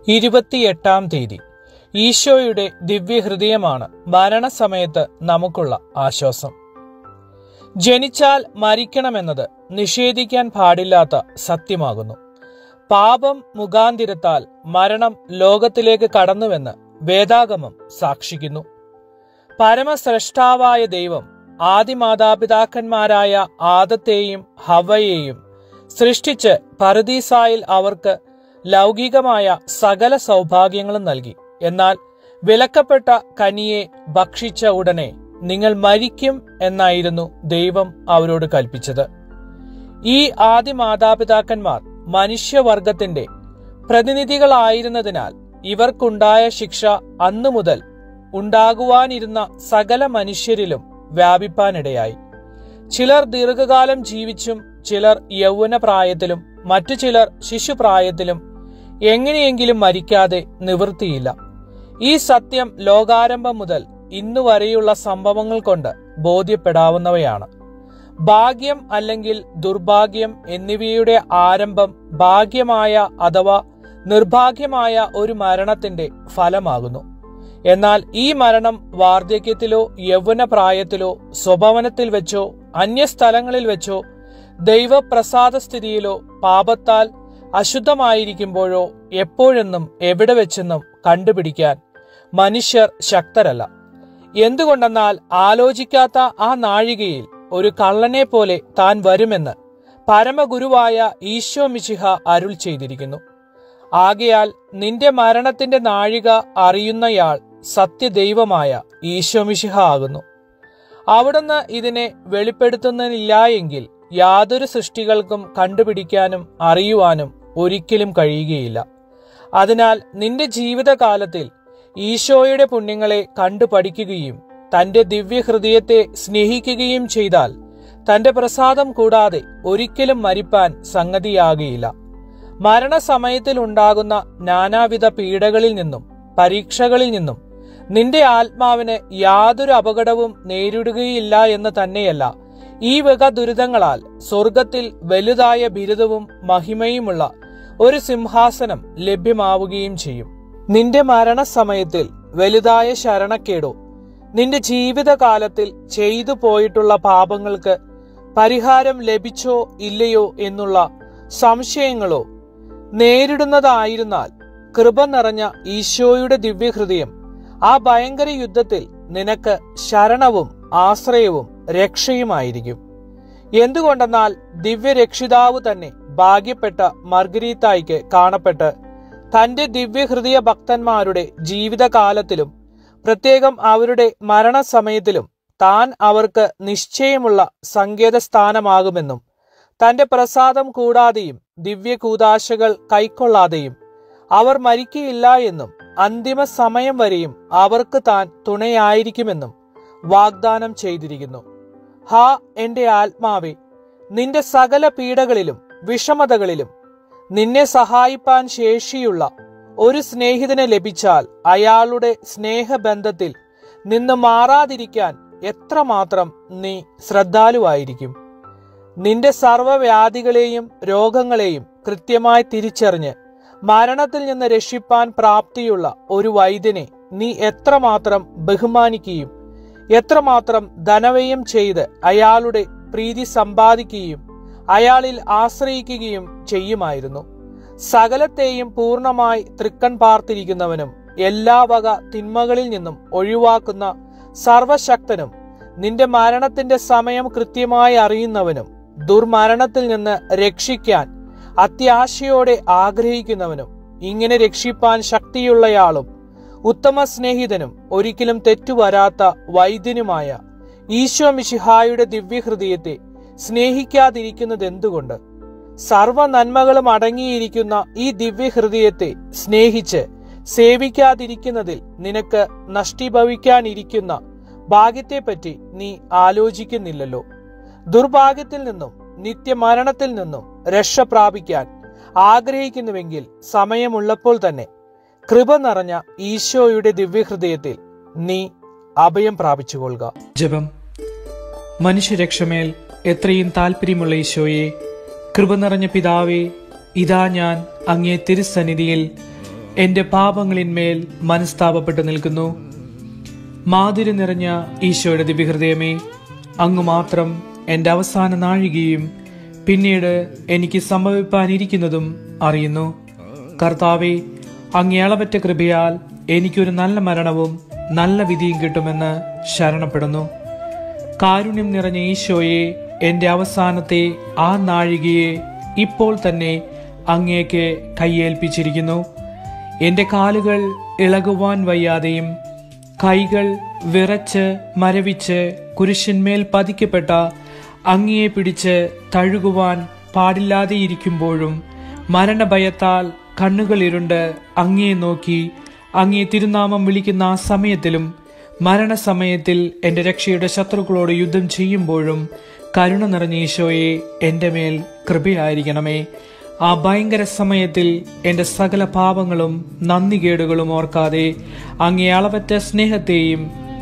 28-ാം തീയതി. ഈശോയുടെ ദിവ്യഹൃദയമാണ് മരണസമയത്ത് നമുക്കുള്ള ആശ്വാസം. ജനിച്ചാൽ മരിക്കണമെന്നത് നിഷേധിക്കാൻ പാടില്ലാത്ത സത്യമാകുന്നു. പാപം മുഖാന്തിരത്താൽ മരണം ലോകത്തിലേക്ക് കടന്നുവെന്ന് വേദാഗമം സാക്ഷിക്കുന്നു. പരമസ്രഷ്ടാവായ ദൈവം ആദിമാതാപിതാക്കന്മാരായ ആദത്തെയും ഹവ്വയെയും സൃഷ്ടിച്ച് പറുദീസായിൽ അവർക്ക് ലൗകികമായ സകല സൗഭാഗ്യങ്ങളും നൽകി. എന്നാൽ വിലക്കപ്പെട്ട കനിയെ ഭക്ഷിച്ച ഉടനെ നിങ്ങൾ മരിക്കും എന്നായിരുന്നു ദൈവം അവരോട് കൽപ്പിച്ചത്. ഈ ആദിമാതാപിതാക്കന്മാർ മനുഷ്യവർഗത്തിന്റെ പ്രതിനിധികളായിരുന്നതിനാൽ ഇവർക്കുണ്ടായ ശിക്ഷ അന്നു മുതൽ ഉണ്ടാകുവാനിരുന്ന സകല മനുഷ്യരിലും വ്യാപിപ്പാനിടയായി. ചിലർ ദീർഘകാലം ജീവിച്ചും ചിലർ യൗവനപ്രായത്തിലും മറ്റു ചിലർ ശിശുപ്രായത്തിലും എങ്ങനെയെങ്കിലും മരിക്കാതെ നിവൃത്തിയില്ല. ഈ സത്യം ലോകാരംഭം മുതൽ ഇന്നുവരെയുള്ള സംഭവങ്ങൾ കൊണ്ട് ബോധ്യപ്പെടാവുന്നവയാണ്. ഭാഗ്യം അല്ലെങ്കിൽ ദുർഭാഗ്യം എന്നിവയുടെ ആരംഭം ഭാഗ്യമായ അഥവാ നിർഭാഗ്യമായ ഒരു മരണത്തിന്റെ ഫലമാകുന്നു. എന്നാൽ ഈ മരണം വാർദ്ധക്യത്തിലോ യൗവനപ്രായത്തിലോ സ്വഭവനത്തിൽ വെച്ചോ അന്യസ്ഥലങ്ങളിൽ വെച്ചോ ദൈവപ്രസാദസ്ഥിതിയിലോ പാപത്താൽ അശുദ്ധമായിരിക്കുമ്പോഴോ എപ്പോഴെന്നും എവിടെ വെച്ചെന്നും കണ്ടുപിടിക്കാൻ മനുഷ്യർ ശക്തരല്ല. എന്തുകൊണ്ടെന്നാൽ ആലോചിക്കാത്ത ആ നാഴികയിൽ ഒരു കള്ളനെ പോലെ താൻ വരുമെന്ന് പരമഗുരുവായ ഈശോ മിശിഹ അരുൾ ചെയ്തിരിക്കുന്നു. ആകയാൽ നിന്റെ മരണത്തിന്റെ നാഴിക അറിയുന്നയാൾ സത്യദൈവമായ ഈശോ മിശിഹ ആകുന്നു. അവിടുന്ന് ഇതിനെ വെളിപ്പെടുത്തുന്നില്ല എങ്കിൽ യാതൊരു സൃഷ്ടികൾക്കും കണ്ടുപിടിക്കാനും അറിയുവാനും ഒരിക്കലും കഴിയുകയില്ല. അതിനാൽ നിന്റെ ജീവിതകാലത്തിൽ ഈശോയുടെ പുണ്യങ്ങളെ കണ്ടുപഠിക്കുകയും തന്റെ ദിവ്യഹൃദയത്തെ സ്നേഹിക്കുകയും ചെയ്താൽ തന്റെ പ്രസാദം കൂടാതെ ഒരിക്കലും മരിപ്പാൻ സംഗതിയാകുകയില്ല. മരണസമയത്തിൽ ഉണ്ടാകുന്ന നാനാവിധ പീഡകളിൽ നിന്നും പരീക്ഷകളിൽ നിന്നും നിന്റെ ആത്മാവിന് യാതൊരു അപകടവും നേരിടുകയില്ല എന്ന് തന്നെയല്ല, ഈ വക ദുരിതങ്ങളാൽ സ്വർഗത്തിൽ വലുതായ ബിരുദവും മഹിമയുമുള്ള ഒരു സിംഹാസനം ലഭ്യമാവുകയും ചെയ്യും. നിന്റെ മരണസമയത്തിൽ വലുതായ ശരണക്കേടോ നിന്റെ ജീവിതകാലത്തിൽ ചെയ്തു പോയിട്ടുള്ള പാപങ്ങൾക്ക് പരിഹാരം ലഭിച്ചോ ഇല്ലയോ എന്നുള്ള സംശയങ്ങളോ നേരിടുന്നതായിരുന്നാൽ കൃപ നിറഞ്ഞ ഈശോയുടെ ദിവ്യഹൃദയം ആ ഭയങ്കര യുദ്ധത്തിൽ നിനക്ക് ശരണവും ആശ്രയവും രക്ഷയുമായിരിക്കും. എന്തുകൊണ്ടെന്നാൽ ദിവ്യരക്ഷിതാവ് തന്നെ ഭാഗ്യപ്പെട്ട മർഗരീത്തായ്ക്ക് കാണപ്പെട്ട് തന്റെ ദിവ്യഹൃദയ ഭക്തന്മാരുടെ ജീവിതകാലത്തിലും പ്രത്യേകം അവരുടെ മരണസമയത്തിലും താൻ അവർക്ക് നിശ്ചയമുള്ള സങ്കേതസ്ഥാനമാകുമെന്നും തന്റെ പ്രസാദം കൂടാതെയും ദിവ്യകൂദാശകൾ കൈക്കൊള്ളാതെയും അവർ മരിക്കയില്ല എന്നും അന്തിമ സമയം വരെയും അവർക്ക് താൻ തുണയായിരിക്കുമെന്നും വാഗ്ദാനം ചെയ്തിരിക്കുന്നു. ഹാ എന്റെ ആത്മാവേ, നിന്റെ സകല പീഡകളിലും വിഷമതകളിലും നിന്നെ സഹായിപ്പാൻ ശേഷിയുള്ള ഒരു സ്നേഹിതനെ ലഭിച്ചാൽ അയാളുടെ സ്നേഹബന്ധത്തിൽ നിന്ന് മാറാതിരിക്കാൻ എത്രമാത്രം നീ ശ്രദ്ധാലുവായിരിക്കും. നിന്റെ സർവ്വവ്യാധികളെയും രോഗങ്ങളെയും കൃത്യമായി തിരിച്ചറിഞ്ഞ് മരണത്തിൽ നിന്ന് രക്ഷിപ്പാൻ പ്രാപ്തിയുള്ള ഒരു വൈദ്യനെ നീ എത്രമാത്രം ബഹുമാനിക്കുകയും എത്രമാത്രം ധനവ്യയം ചെയ്ത് അയാളുടെ പ്രീതി സമ്പാദിക്കുകയും അയാളിൽ ആശ്രയിക്കുകയും ചെയ്യുമായിരുന്നു. സകലത്തെയും പൂർണ്ണമായി തൃക്കൺ പാർത്തിരിക്കുന്നവനും എല്ലാ വക തിന്മകളിൽ നിന്നും ഒഴിവാക്കുന്ന സർവശക്തനും നിന്റെ മരണത്തിന്റെ സമയം കൃത്യമായി അറിയുന്നവനും ദുർമരണത്തിൽ നിന്ന് രക്ഷിക്കാൻ അത്യാശയോടെ ആഗ്രഹിക്കുന്നവനും ഇങ്ങനെ രക്ഷിപ്പാൻ ശക്തിയുള്ളയാളും ഉത്തമ സ്നേഹിതനും ഒരിക്കലും തെറ്റുവരാത്ത വൈദ്യനുമായ ഈശോ മിശിഹായുടെ ദിവ്യഹൃദയത്തെ സ്നേഹിക്കാതിരിക്കുന്നതെന്തുകൊണ്ട്? സർവ നന്മകളും അടങ്ങിയിരിക്കുന്ന ഈ ദിവ്യഹൃദയത്തെ സ്നേഹിച്ച് സേവിക്കാതിരിക്കുന്നതിൽ നിനക്ക് നഷ്ടീഭവിക്കാനിരിക്കുന്ന ഭാഗ്യത്തെപ്പറ്റി നീ ആലോചിക്കുന്നില്ലല്ലോ. ദുർഭാഗ്യത്തിൽ നിന്നും നിത്യമരണത്തിൽ നിന്നും രക്ഷ പ്രാപിക്കാൻ ആഗ്രഹിക്കുന്നുവെങ്കിൽ സമയമുള്ളപ്പോൾ തന്നെ കൃപ നിറഞ്ഞ ഈശോയുടെ ദിവ്യഹൃദയത്തിൽ നീ അഭയം പ്രാപിച്ചുകൊള്ളുക. ജപം. മനുഷ്യരക്ഷമേൽ എത്രയും താല്പര്യമുള്ള ഈശോയെ, കൃപ നിറഞ്ഞ പിതാവേ, ഇതാ ഞാൻ അങ്ങേ തിരുസന്നിധിയിൽ എന്റെ പാപങ്ങളിന്മേൽ മനസ്താപപ്പെട്ടു നിൽക്കുന്നു. മാധുര്യം നിറഞ്ഞ ഈശോയുടെ ദിവ്യഹൃദയമേ, അങ്ങ് മാത്രം എന്റെ അവസാന നാഴികയും പിന്നീട് എനിക്ക് സംഭവിപ്പാനിരിക്കുന്നതും അറിയുന്നു. കർത്താവെ, അങ്ങേ അളവറ്റ കൃപയാൽ എനിക്കൊരു നല്ല മരണവും നല്ല വിധിയും കിട്ടുമെന്ന് ശരണപ്പെടുന്നു. കാരുണ്യം നിറഞ്ഞ ഈശോയെ, എന്റെ അവസാനത്തെ ആ നാഴികയെ ഇപ്പോൾ തന്നെ അങ്ങേക്ക് കയ്യേൽപ്പിച്ചിരിക്കുന്നു. എന്റെ കാലുകൾ ഇളകുവാൻ വയ്യാതെയും കൈകൾ വിറച്ച് മരവിച്ച് കുരിശിന്മേൽ പതിക്കപ്പെട്ട അങ്ങയെ പിടിച്ച് തഴുകുവാൻ പാടില്ലാതെയിരിക്കുമ്പോഴും മരണഭയത്താൽ കണ്ണുകൾ ഇരുണ്ട് അങ്ങയെ നോക്കി അങ്ങേ തിരുനാമം വിളിക്കുന്ന ആ സമയത്തിലും മരണസമയത്തിൽ എന്റെ രക്ഷയുടെ ശത്രുക്കളോട് യുദ്ധം ചെയ്യുമ്പോഴും കരുണ നിറഞ്ഞ ഈശോയെ, എന്റെ മേൽ കൃപയായിരിക്കണമേ. ആ ഭയങ്കര സമയത്തിൽ എന്റെ സകല പാപങ്ങളും നന്ദികേടുകളും ഓർക്കാതെ അങ്ങേ അളവറ്റ സ്നേഹത്തെയും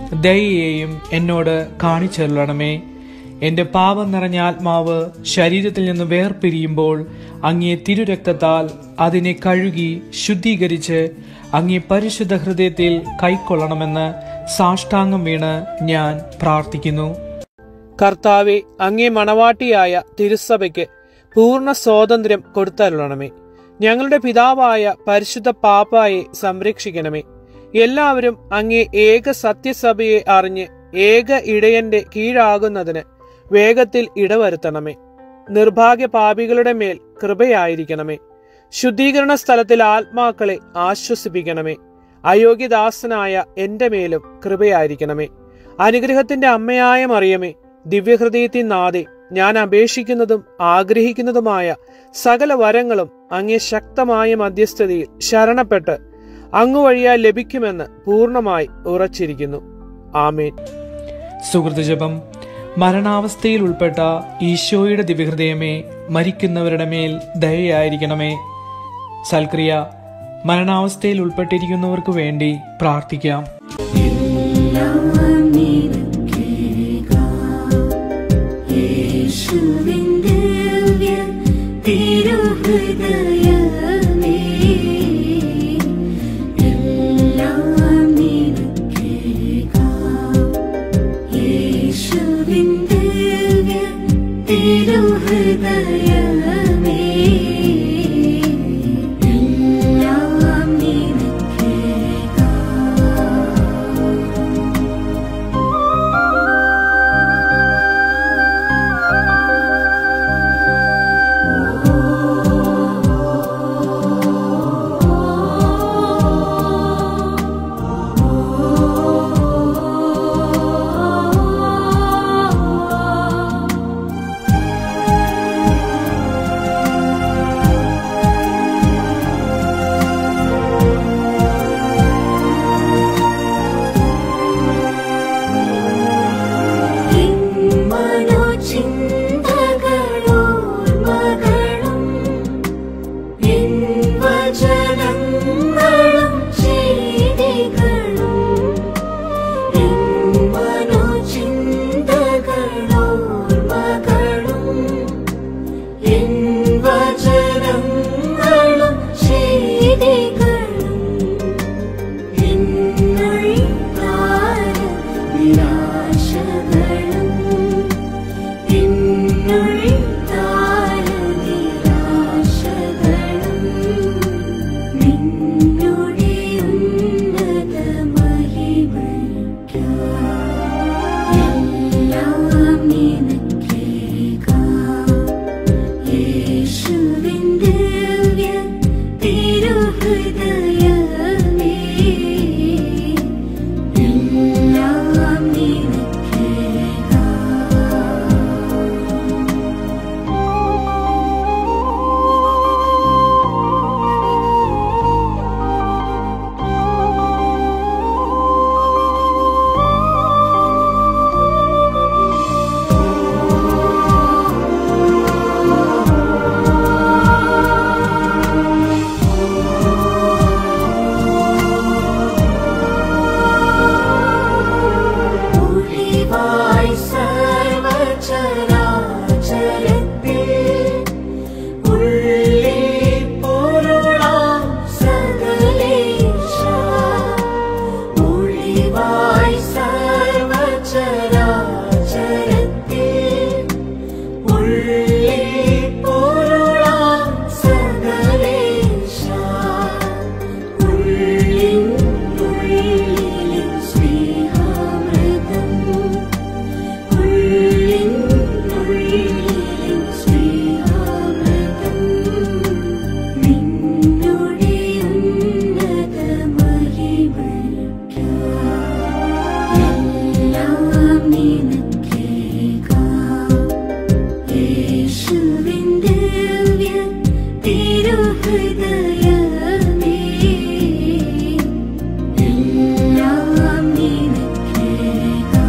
ദയയെയും എന്നോട് കാണിച്ചരുളണമേ. എന്റെ പാപം നിറഞ്ഞ ആത്മാവ് ശരീരത്തിൽ നിന്ന് വേർപിരിയുമ്പോൾ അങ്ങേ തിരുരക്തത്താൽ അതിനെ കഴുകി ശുദ്ധീകരിച്ച് അങ്ങേ പരിശുദ്ധ ഹൃദയത്തിൽ കൈക്കൊള്ളണമെന്ന് സാഷ്ടാംഗം വീണ് ഞാൻ പ്രാർത്ഥിക്കുന്നു. കർത്താവെ, അങ്ങേ മണവാട്ടിയായ തിരുസഭയ്ക്ക് പൂർണ്ണ സ്വാതന്ത്ര്യം കൊടുത്തരുളണമേ. ഞങ്ങളുടെ പിതാവായ പരിശുദ്ധ പാപ്പായെ സംരക്ഷിക്കണമേ. എല്ലാവരും അങ്ങേ ഏക സത്യസഭയെ അറിഞ്ഞ് ഏക ഇടയന്റെ കീഴാകുന്നതിന് വേഗത്തിൽ ഇടവരുത്തണമേ. നിർഭാഗ്യ പാപികളുടെ മേൽ കൃപയായിരിക്കണമേ. ശുദ്ധീകരണ സ്ഥലത്തിൽ ആത്മാക്കളെ ആശ്വസിപ്പിക്കണമേ. അയോഗ്യദാസനായ എന്റെ മേലും കൃപയായിരിക്കണമേ. അനുഗ്രഹത്തിന്റെ അമ്മയായ മറിയമേ, ദിവ്യഹൃദയത്തിൻ നാഥേ, ഞാൻ അപേക്ഷിക്കുന്നതും ആഗ്രഹിക്കുന്നതുമായ സകല വരങ്ങളും അങ്ങേ ശക്തമായ മധ്യസ്ഥതയിൽ ശരണപ്പെട്ട് അങ്ങ് വഴിയാൽ ലഭിക്കുമെന്ന് പൂർണ്ണമായി ഉറച്ചിരിക്കുന്നു. ആമേൻ. സുഹൃത്തുജപം. മരണാവസ്ഥയിൽ ഉൾപ്പെട്ട ഈശോയുടെ ദിവ്യഹൃദയമേ, മരിക്കുന്നവരുടെ മേൽ ദയയായിരിക്കണമേ. സൽക്രിയ. മരണാവസ്ഥയിൽ ഉൾപ്പെട്ടിരിക്കുന്നവർക്ക് വേണ്ടി പ്രാർത്ഥിക്കാം. ഹൃദയമേ എല്ലാം നിനക്കേകാം.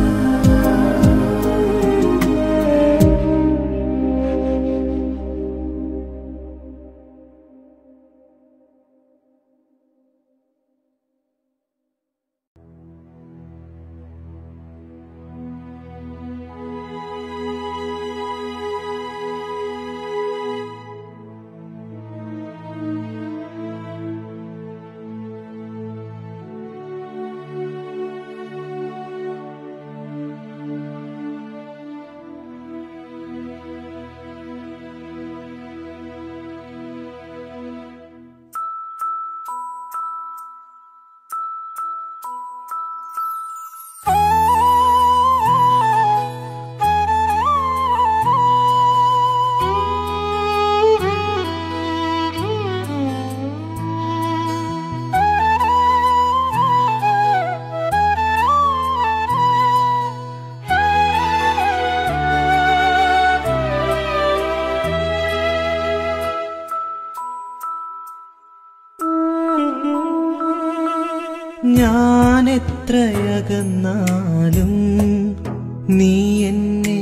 ഞാനെത്രയകന്നാലും നീ എന്നെ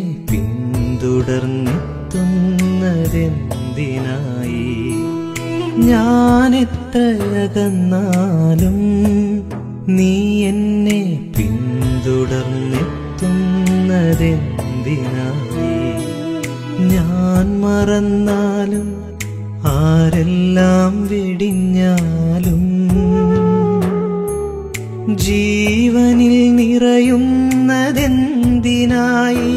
പിന്തുടർന്നെത്തുന്നതെന്തിനായി? ഞാനെത്രയകന്നാലും നീ എന്നെ പിന്തുടർന്നെത്തുന്നതെന്തിനായി? ഞാൻ മറന്നാലും ആരെല്ലാം വെടിഞ്ഞാലും ജീവനിൽ നിറയുന്നതെന്തിനായി?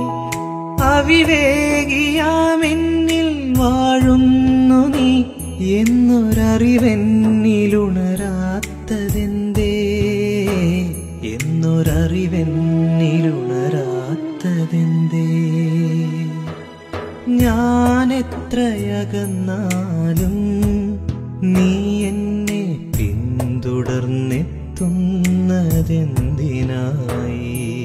അവിവേകിയാമെന്നിൽ വാഴുന്നു നീ എന്നൊരറിവെന്നിലുണരാത്തതെന്തേ? എന്നൊരറിവെന്നിലുണരാത്തതെന്തേ? ഞാനെത്രയകന്നാലും നീ എന്നെ പിന്തുടർന്നെത്തുന്നതെന്തിനായി?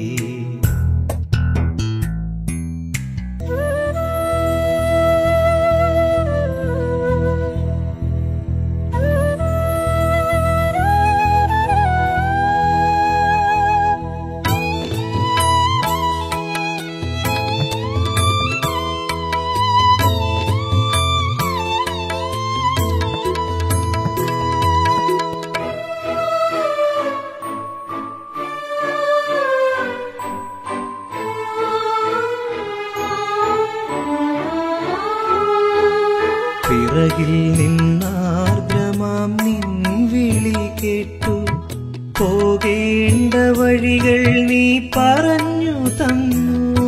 പിറകിൽ നിന്നാർദ്രമാം നിൻ വിളി കേട്ടു, പോകേണ്ട വഴികൾ നീ പറഞ്ഞു തന്നു.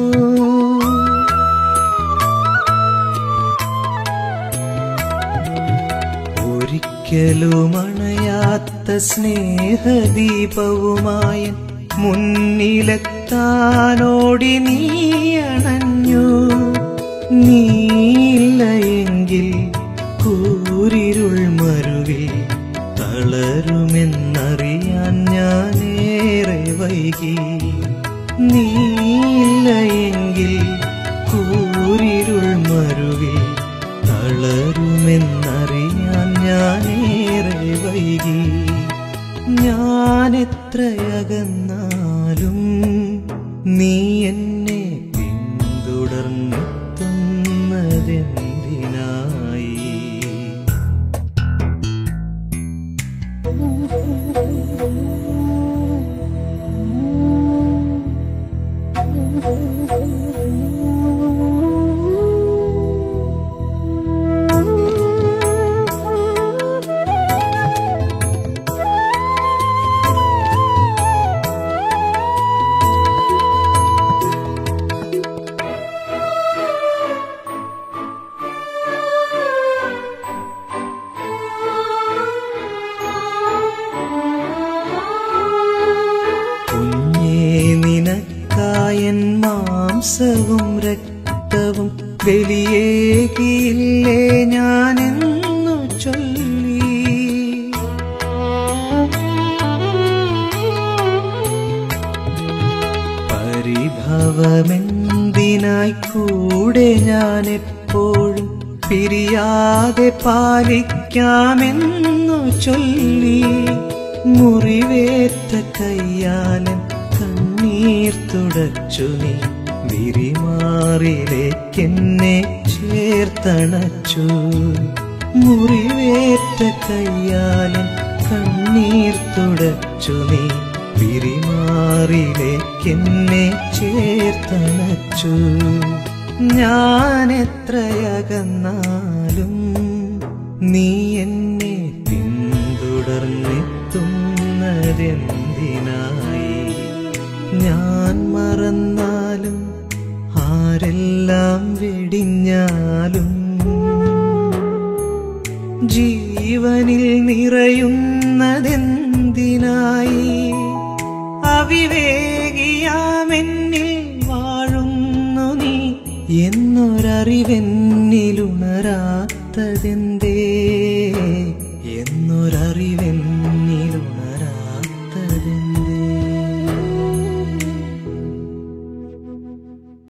ഒരിക്കലും അണയാത്ത സ്നേഹദീപവുമായി മുന്നിലെത്താനോടി നീ അണഞ്ഞു. നീയില്ലയെങ്കിൽ കൂരിരുൾ മരുവിൽ തളരുമെന്നറിയാൻ ഞാനേറെ വൈകി. നീയില്ലയെങ്കിൽ കൂരിരുൾ മരുവിൽ തളരുമെന്നറിയാൻ ഞാനേറെ വൈകി. ഞാനെത്രയകന്നാലും നീ എന്നെ പിന്തുടർന്നെത്തുന്നതെന്തിനായി? മാംസവും രക്തവും ബലിയേകിയില്ലേ ഞാനെന്നു ചൊല്ലി. പരിഭവമെന്തിനായി കൂടെ ഞാനെപ്പോഴും പിരിയാതെ പാലിക്കാമെന്നു ചൊല്ലി മുറിവേറ്റ കയ്യാലൻ കണ്ണീർ തുടച്ചു നീ വിരിമാറിലേക്കെന്നെ ചേർത്തണച്ചു. മുറിവേറ്റ കയ്യാലൻ കണ്ണീർ തുടച്ചു നീ വിരിമാറിലേക്കെന്നെ ചേർത്തണച്ചു. ഞാൻ എത്രയകന്നാലും നീ എന്നെ പിന്തുടർന്നെത്തുന്നതെന്തിനായി? ഞാൻ മറന്നാലും ആരെല്ലാം വെടിഞ്ഞാലും ജീവനിൽ നിറയുന്നതെന്തിനായി? അവിവേകിയാമെന്നിൽ വാഴുന്നു നീ എന്നൊരറിവെന്നിലുണരാത്തതെന്തേ?